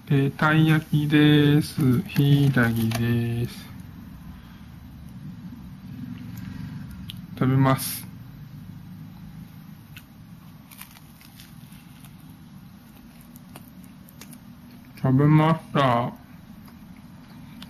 たい焼きです。ひだぎです。食べます。食べました。